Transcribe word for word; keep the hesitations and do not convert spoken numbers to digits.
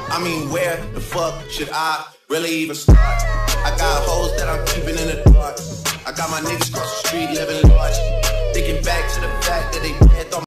I mean, where the fuck should I really even start? I got hoes that I'm keeping in the dark. I got my niggas across the street living large. Thinking back to the fact that they dead, thought